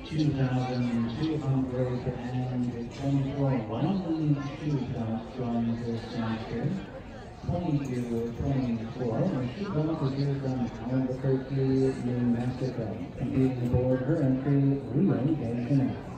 2,224. 102 shots joins this semester. 22-24. And she comes to do from Albuquerque, New Mexico. Competing aboard her entry, Rio de Janeiro.